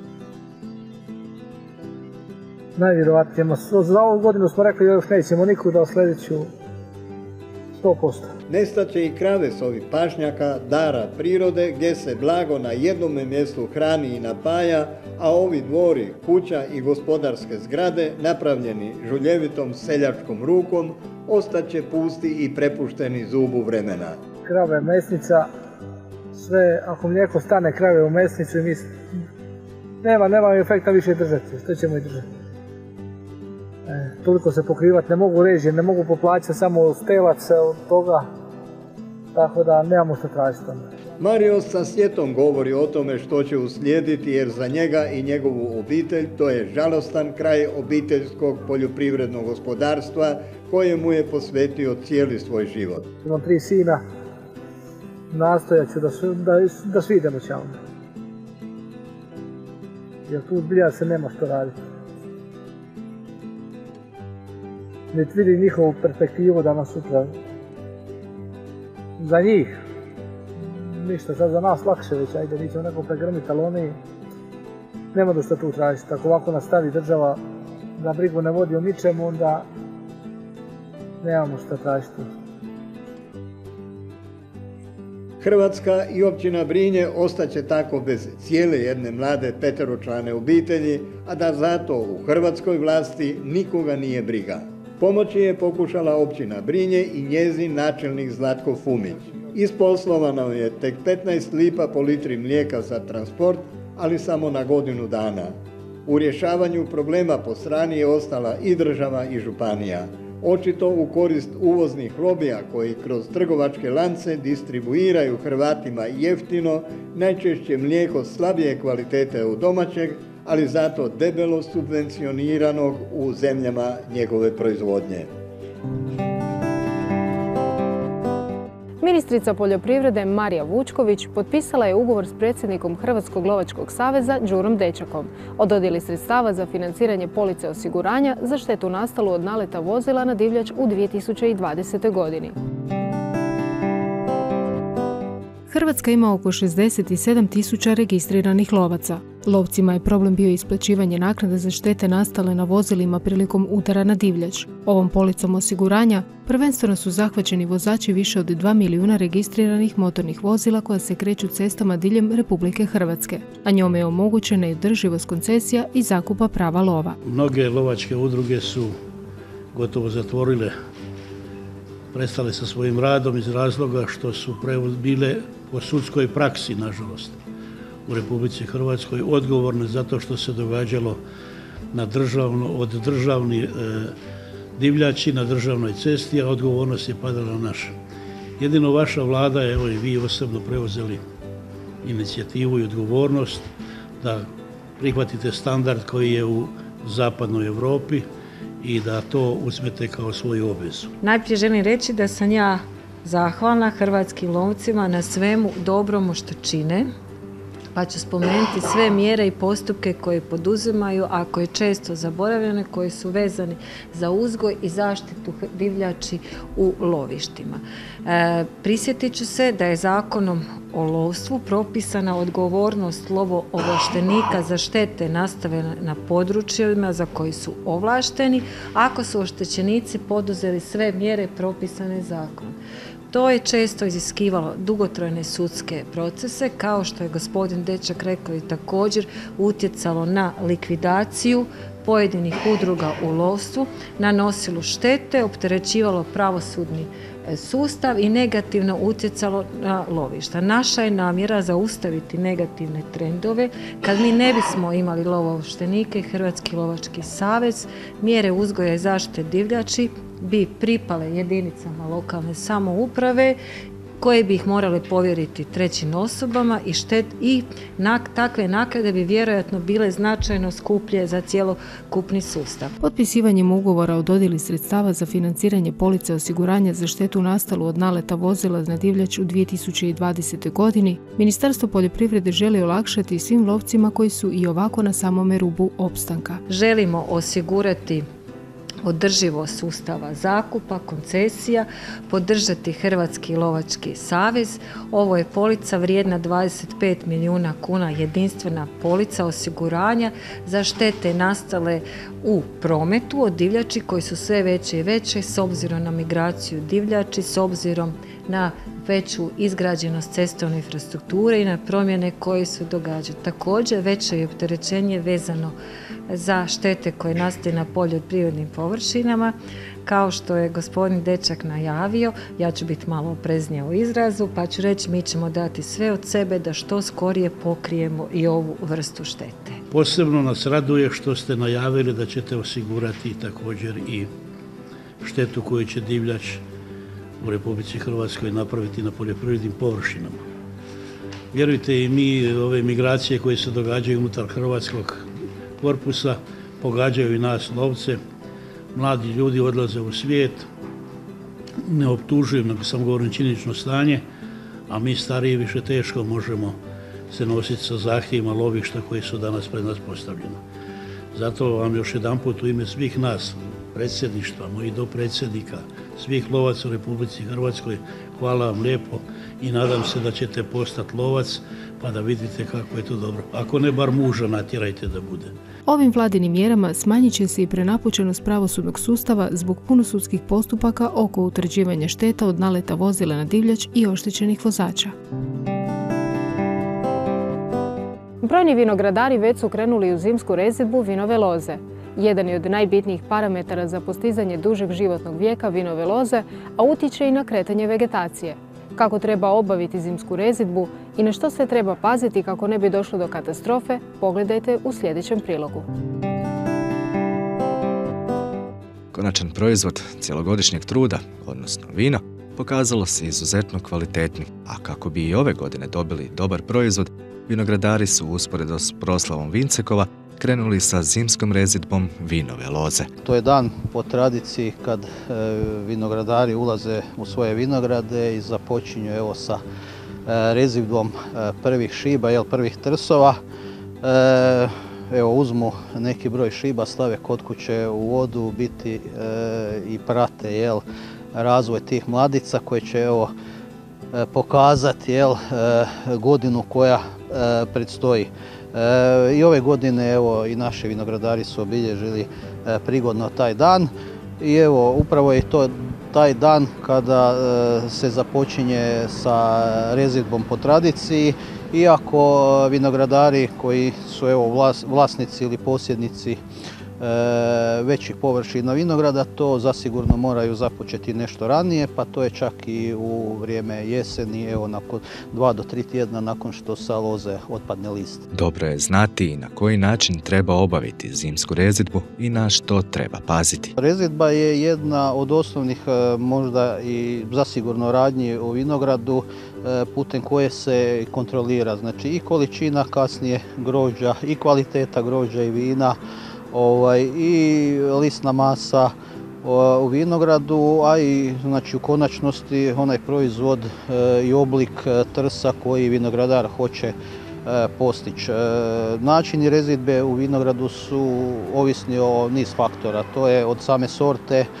Najvjerovatnije, za ovu godinu smo rekli još nećemo nikuda, u sljedeću sto posto. Nestaće i krave s ovih pašnjaka, dara prirode, gdje se blago na jednome mjestu hrani i napaja, a ovi dvori, kuća i gospodarske zgrade, napravljeni žuljevitom seljačkom rukom, ostaće pusti i prepušteni zubu vremena. Krava je mesnica, sve, ako mlijeko stane krave u mesnicu, mi nema, nema efekta više držati, što ćemo i držati. E, toliko se pokrivati ne mogu režije, ne mogu poplaćati samo stelac od toga, tako da nemamo što tražiti. Mario sa sjetom govori o tome što će uslijediti, jer za njega i njegovu obitelj to je žalostan kraj obiteljskog poljoprivrednog gospodarstva kojemu je posvetio cijeli svoj život. Imam tri sina, nastojat ću da, da, da svi idemo ćamo. Jer tu zbilja se nema što raditi. Niti vidim njihovu perspektivu danas sutra. Za njih, ništa, sad za nas lakše već, ajde, mi ćemo neko pregrmiti, ali oni nema da što tu tražiti. Ako ovako nastavi država da brigu ne vodi o ničemu, onda nemamo što tražiti. Hrvatska i općina Brinje ostaće tako bez cijele jedne mlade peteročlane obitelji, a da zato u hrvatskoj vlasti nikoga nije briga. Pomoći je pokušala općina Brinje i njezin načelnik Zlatko Fumić. Isposlovano je tek petnaest lipa po litri mlijeka za transport, ali samo na godinu dana. U rješavanju problema po strani je ostala i država i županija. Očito u korist uvoznih lobija koji kroz trgovačke lance distribuiraju Hrvatima jeftino, najčešće mlijeko slabije kvalitete od domaćeg, ali zato debelo subvencioniranog u zemljama njegove proizvodnje. Ministrica poljoprivrede Marija Vučković potpisala je ugovor s predsjednikom Hrvatskog lovačkog saveza Đurom Dečakom o dodjeli sredstava za financiranje police osiguranja za štetu nastalu od naleta vozila na divljač u dvije tisuće dvadesetoj godini. Hrvatska ima oko šezdeset sedam tisuća registriranih lovaca. Lovcima je problem bio isplaćivanje naknade za štete nastale na vozilima prilikom udara na divljač. Ovom policom osiguranja prvenstveno su zahvaćeni vozači više od dva milijuna registriranih motornih vozila koja se kreću cestama diljem Republike Hrvatske, a njome je omogućena i održivost koncesija i zakupa prava lova. Mnoge lovačke udruge su gotovo zatvorile, prestale sa svojim radom iz razloga što su bile po sudskoj praksi, nažalost, u Republici Hrvatskoj odgovorne zato što se događalo na državno, od državni e, divljači na državnoj cesti, a odgovornost je padala na naša. Jedino vaša vlada, evo i vi osobno preuzeli inicijativu i odgovornost da prihvatite standard koji je u zapadnoj Europi i da to uzmete kao svoju obvezu. Najprije želim reći da sam ja zahvalna hrvatskim lovcima na svemu dobromu što čine, pa ću spomenuti sve mjere i postupke koje poduzimaju, a koje često zaboravljene, koje su vezani za uzgoj i zaštitu divljači u lovištima. E, prisjetit ću se da je Zakonom o lovstvu propisana odgovornost lovoovlaštenika za štete nastale na područjima za koji su ovlašteni, ako su oštećenici poduzeli sve mjere propisane zakonom. To je često iziskivalo dugotrajne sudske procese, kao što je gospodin Dečak rekao, i također utjecalo na likvidaciju pojedinih udruga u lovstvu, nanosilo štete, opterećivalo pravosudni sustav i negativno utjecalo na lovišta. Naša je namjera zaustaviti negativne trendove. Kad mi ne bismo imali lovoovlaštenike, Hrvatski lovački savez, mjere uzgoja i zaštite divljači bi pripale jedinicama lokalne samouprave koje bi ih morale povjeriti trećim osobama i, štet, i nak, takve naknade bi vjerojatno bile značajno skuplje za cjelokupni sustav. Potpisivanjem ugovora o dodjeli sredstava za financiranje police osiguranja za štetu nastalu od naleta vozila na divljač u dvije tisuće dvadesetoj godini, Ministarstvo poljoprivrede želi olakšati svim lovcima koji su i ovako na samome rubu opstanka. Želimo osigurati održivost sustava zakupa, koncesija, podržati Hrvatski lovački savez. Ovo je polica vrijedna dvadeset pet milijuna kuna, jedinstvena polica osiguranja za štete nastale u prometu od divljači koji su sve veće i veće s obzirom na migraciju divljači, s obzirom na veću izgrađenost cestovne infrastrukture i na promjene koje se događaju. Također veće je opterećenje vezano za štete koje nastaju na poljoprivrednim površinama. Kao što je gospodin Dečak najavio, ja ću biti malo opreznija u izrazu, pa ću reći mi ćemo dati sve od sebe da što skorije pokrijemo i ovu vrstu štete. Posebno nas raduje što ste najavili da ćete osigurati također i štetu koju će divljač u Republici Hrvatskoj napraviti na poljoprivrednim površinama. Vjerujte i mi, ove migracije koje se događaju unutar hrvatskog korpusa pogađaju i nas lovce. Mladi ljudi odlaze u svijet, ne optužujem, nego sam govorim činjenično stanje, a mi stariji više teško možemo se nositi sa zahtjevima lovišta koji su danas pred nas postavljeni. Zato vam još jedan put u ime svih nas, predsjedništva, mojih dopredsjednika, svih lovaca u Republici Hrvatskoj, hvala vam lijepo i nadam se da ćete postati lovac pa da vidite kako je to dobro. Ako ne, bar muža natjerajte da bude. Ovim vladinim mjerama smanjit će se i prenapučenost pravosudnog sustava zbog puno sudskih postupaka oko utvrđivanja šteta od naleta vozila na divljač i oštećenih vozača. Brojni vinogradari već su krenuli u zimsku rezidbu vinove loze. Jedan je od najbitnijih parametara za postizanje dužeg životnog vijeka vinove loze, a utječe i na kretanje vegetacije. Kako treba obaviti zimsku rezidbu i na što se treba paziti kako ne bi došlo do katastrofe, pogledajte u sljedećem prilogu. Konačan proizvod cjelogodišnjeg truda, odnosno vino, pokazalo se izuzetno kvalitetnim, a kako bi i ove godine dobili dobar proizvod, vinogradari su usporedo s proslavom Vincekova krenuli sa zimskom rezidbom vinove loze. To je dan po tradiciji kad e, vinogradari ulaze u svoje vinograde i započinju evo sa e, rezidbom e, prvih šiba, jel, prvih trsova. E, evo uzmu neki broj šiba, stave kod kuće u vodu, biti e, i prate jel, razvoj tih mladica koje će evo e, pokazati jel, e, godinu koja e, predstoji. E, I ove godine evo i naši vinogradari su obilježili e, prigodno taj dan i evo upravo je to taj dan kada e, se započinje sa rezidbom po tradiciji, iako vinogradari koji su evo vlas, vlasnici ili posjednici e, većih površina vinograda to zasigurno moraju započeti nešto ranije, pa to je čak i u vrijeme jeseni, evo nakon dva do tri tjedna nakon što sa loze otpadne list. Dobro je znati i na koji način treba obaviti zimsku rezidbu i na što treba paziti. Rezidba je jedna od osnovnih možda i zasigurno radnji u vinogradu putem koje se kontrolira, znači i količina kasnije grožđa i kvaliteta grožđa i vina, ovaj, i lisna masa u vinogradu, a i znači, u konačnosti onaj proizvod e, i oblik trsa koji vinogradar hoće e, postići. E, načini rezidbe u vinogradu su ovisni o niz faktora, to je od same sorte, e,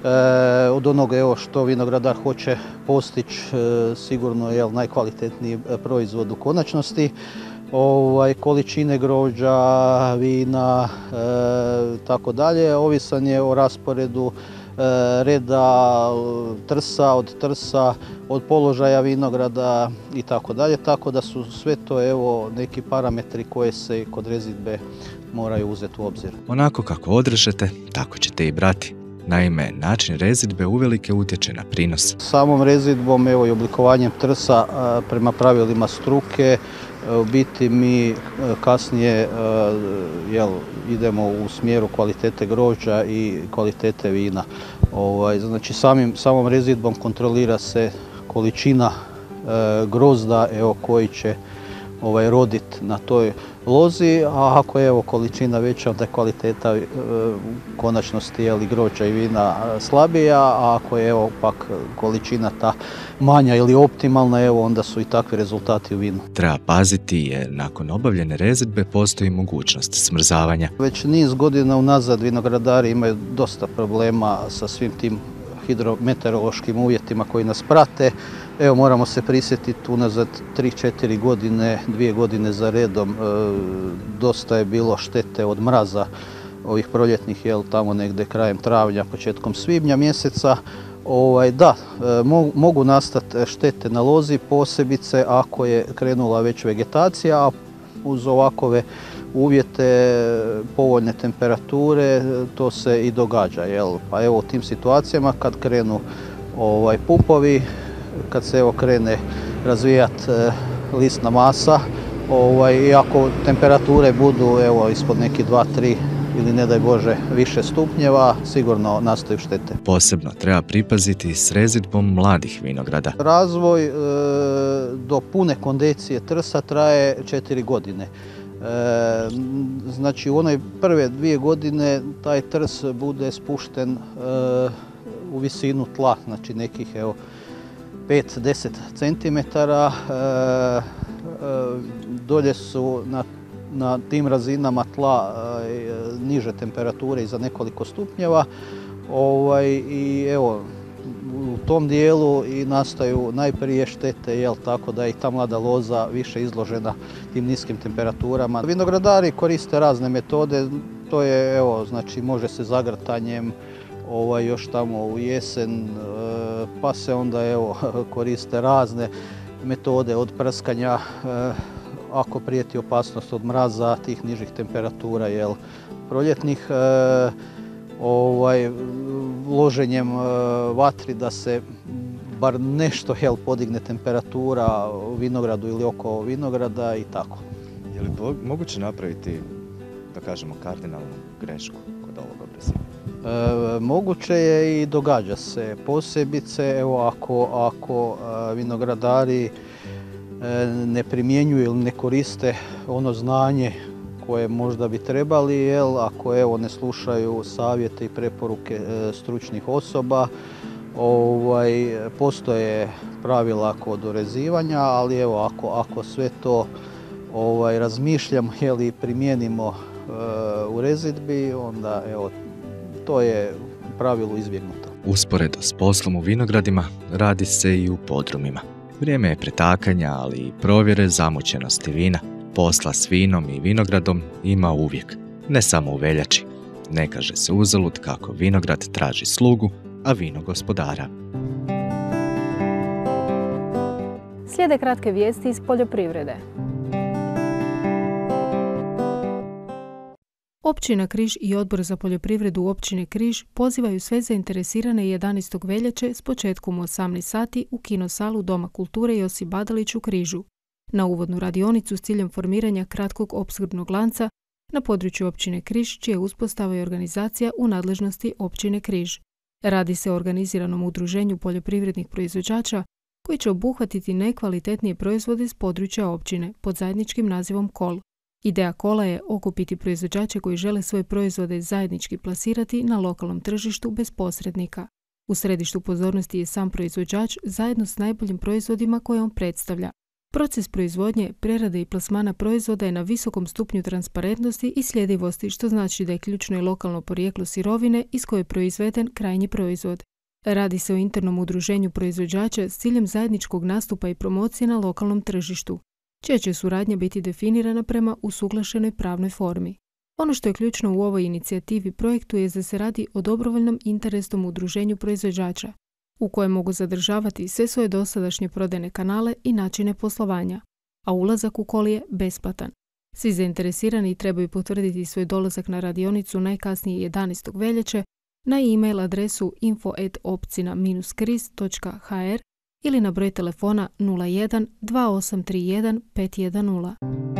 od onoga evo, što vinogradar hoće postići, e, sigurno je najkvalitetniji proizvod u konačnosti. Ovaj, količine grožđa, vina, e, tako dalje, ovisan je o rasporedu e, reda trsa od trsa, od položaja vinograda i tako dalje, tako da su sve to evo neki parametri koje se kod rezidbe moraju uzeti u obzir. Onako kako odrežete, tako ćete i brati. Naime, način rezidbe uvelike utječe na prinos. Samom rezidbom evo, i oblikovanjem trsa prema pravilima struke u biti mi kasnije jel, idemo u smjeru kvalitete grožđa i kvalitete vina. Ovaj, znači samim, samom rezidbom kontrolira se količina e, grozda evo, koji će ovaj, roditi na toj lozi, a ako je evo, količina veća, onda je kvaliteta e, u konačnosti jel, grožđa i vina slabija, a ako je evo, pak količina ta manja ili optimalna, evo, onda su i takvi rezultati u vinu. Treba paziti jer nakon obavljene rezidbe postoji mogućnost smrzavanja. Već niz godina unazad vinogradari imaju dosta problema sa svim tim hidrometeorološkim uvjetima koji nas prate. Evo moramo se prisjetiti unazad tri četiri godine, dvije godine za redom, e, dosta je bilo štete od mraza ovih proljetnih, jel, tamo negdje krajem travnja, početkom svibnja mjeseca. Ovaj, da, e, mo, mogu nastati štete na lozi, posebice ako je krenula već vegetacija, a uz ovakove uvjete, povoljne temperature, to se i događa. Jel? Pa evo u tim situacijama kad krenu ovaj, pupovi, kad se evo krene razvijati e, lisna masa, ovaj, i ako temperature budu evo, ispod neki dva tri ili ne daj Bože više stupnjeva, sigurno nastaju štete. Posebno treba pripaziti s rezidbom mladih vinograda. Razvoj e, do pune kondicije trsa traje četiri godine. E, znači u onoj prve dvije godine taj trs bude spušten e, u visinu tla, znači nekih evo pet do deset centimetara. E, e, dolje su na, na tim razinama tla e, niže temperature i za nekoliko stupnjeva. Ovaj, i evo, u tom dijelu i nastaju najprije štete, jel, tako da je i ta mlada loza više izložena tim niskim temperaturama. Vinogradari koriste razne metode, to je, evo, znači može se zagrtanjem, ovaj, još tamo u jesen, pa se onda evo, koriste razne metode od prskanja, ako prijeti opasnost od mraza, tih nižih temperatura, jel, proljetnih, e, ovaj, loženjem e, vatri da se bar nešto jel, podigne temperatura u vinogradu ili oko vinograda i tako. Je li moguće napraviti, da kažemo, kardinalnu grešku kod ovog obrezivanja? E, moguće je i događa se. Posebice, evo, ako, ako e, vinogradari e, ne primjenjuju ili ne koriste ono znanje koje možda bi trebali, jel, ako evo, ne slušaju savjete i preporuke e, stručnih osoba, ovaj, postoje pravila kod orezivanja, ali evo, ako, ako sve to ovaj, razmišljamo ili primijenimo e, u rezidbi, onda evo, to je u pravilu izbjegnuto. Usporedo s poslom u vinogradima radi se i u podrumima. Vrijeme je pretakanja, ali i provjere zamućenosti vina. Posla s vinom i vinogradom ima uvijek, ne samo u veljači. Ne kaže se uzalud kako vinograd traži slugu, a vino gospodara. Slijede kratke vijesti iz poljoprivrede. Općina Križ i Odbor za poljoprivredu općine Križ pozivaju sve zainteresirane jedanaestog veljače s početkom u osamnaest sati u kinosalu Doma kulture Josip Badalić u Križu na uvodnu radionicu s ciljem formiranja kratkog opskrbnog lanca na području općine Križ, čija uspostava i organizacija u nadležnosti općine Križ. Radi se o organiziranom udruženju poljoprivrednih proizvođača koji će obuhvatiti nekvalitetnije proizvode s područja općine pod zajedničkim nazivom Kol. Ideja Kola je okupiti proizvođače koji žele svoje proizvode zajednički plasirati na lokalnom tržištu bez posrednika. U središtu pozornosti je sam proizvođač zajedno s najboljim proizvodima koje on predstavlja. Proces proizvodnje, prerade i plasmana proizvoda je na visokom stupnju transparentnosti i sljedivosti, što znači da je ključno i lokalno porijeklo sirovine iz koje je proizveden krajnji proizvod. Radi se o internom udruženju proizvođača s ciljem zajedničkog nastupa i promocije na lokalnom tržištu, čija će suradnja biti definirana prema usuglašenoj pravnoj formi. Ono što je ključno u ovoj inicijativi projektu je da se radi o dobrovoljnom interesnom udruženju proizvođača, u kojem mogu zadržavati sve svoje dosadašnje prodajne kanale i načine poslovanja, a ulazak u Kol je besplatan. Svi zainteresirani trebaju potvrditi svoj dolazak na radionicu najkasnije jedanaestog veljače na e-mail adresu info at opcina dash kriz dot h r ili na broj telefona nula jedan dva osam tri jedan pet jedan nula.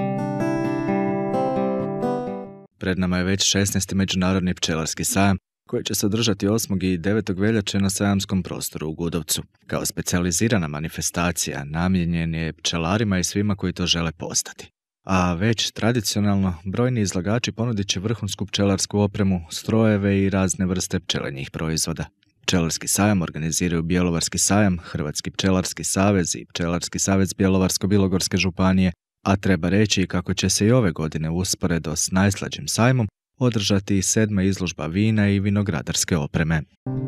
Pred nama je već šesnaesti Međunarodni pčelarski sajam, koji će se održati osmog i devetog veljače na sajamskom prostoru u Gudovcu. Kao specijalizirana manifestacija namijenjen je pčelarima i svima koji to žele postati. A već tradicionalno brojni izlagači ponudit će vrhunsku pčelarsku opremu, strojeve i razne vrste pčelinjih proizvoda. Pčelarski sajam organiziraju Bjelovarski sajam, Hrvatski pčelarski savez i Pčelarski savez Bjelovarsko-bilogorske županije, a treba reći kako će se i ove godine usporedo s najslađim sajmom održati i sedma izložba vina i vinogradarske opreme.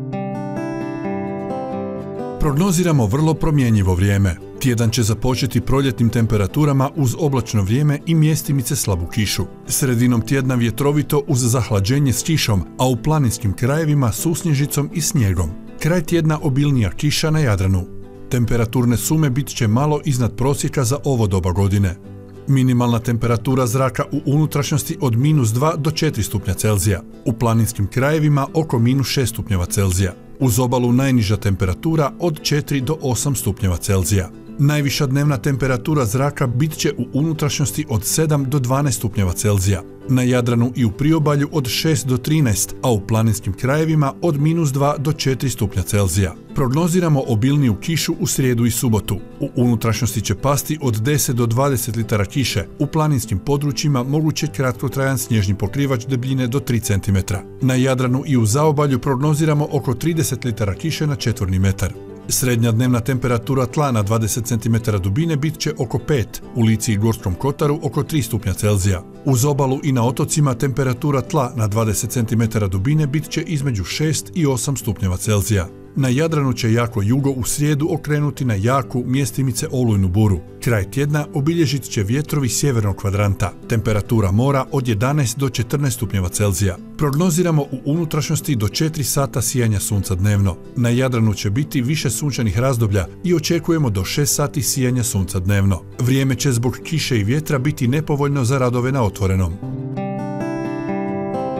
Prognoziramo vrlo promjenjivo vrijeme. Tjedan će započeti proljetnim temperaturama uz oblačno vrijeme i mjestimice slabu kišu. Sredinom tjedna vjetrovito uz zahlađenje s kišom, a u planinskim krajevima susnježicom i snijegom. Kraj tjedna obilnija kiša na Jadranu. Temperaturne sume bit će malo iznad prosjeka za ovo doba godine. Minimalna temperatura zraka u unutrašnjosti od minus dva do četiri stupnja Celzija. U planinskim krajevima oko minus šest stupnjeva Celzija. Uz obalu najniža temperatura od četiri do osam stupnjeva Celzija. Najviša dnevna temperatura zraka bit će u unutrašnjosti od sedam do dvanaest stupnjeva Celzija. Na Jadranu i u priobalju od šest do trinaest, a u planinskim krajevima od minus dva do četiri stupnja Celzija. Prognoziramo obilniju kišu u srijedu i subotu. U unutrašnjosti će pasti od deset do dvadeset litara kiše. U planinskim područjima moguće kratkotrajan snježni pokrivač debljine do tri centimetra. Na Jadranu i u zaobalju prognoziramo oko trideset litara kiše na četvorni metar. Srednja dnevna temperatura tla na dvadeset centimetara dubine bit će oko pet, u Lici i Gorskom Kotaru oko tri stupnja Celzija. Uz obalu i na otocima temperatura tla na dvadeset centimetara dubine bit će između šest i osam stupnjeva Celzija. Na Jadranu će jako jugo u srijedu okrenuti na jaku mjestimice olujnu buru. Kraj tjedna obilježit će vjetrovi sjevernog kvadranta. Temperatura mora od jedanaest do četrnaest stupnjeva Celzija. Prognoziramo u unutrašnjosti do četiri sata sijanja sunca dnevno. Na Jadranu će biti više sunčanih razdoblja i očekujemo do šest sati sijanja sunca dnevno. Vrijeme će zbog kiše i vjetra biti nepovoljno za radove na otvorenom.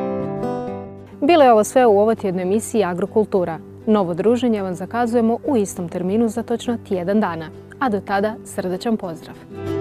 Bilo je ovo sve u ovotjednoj emisiji Agrokultura. Novo druženje vam zakazujemo u istom terminu za točno tjedan dana. A do tada srdačan pozdrav!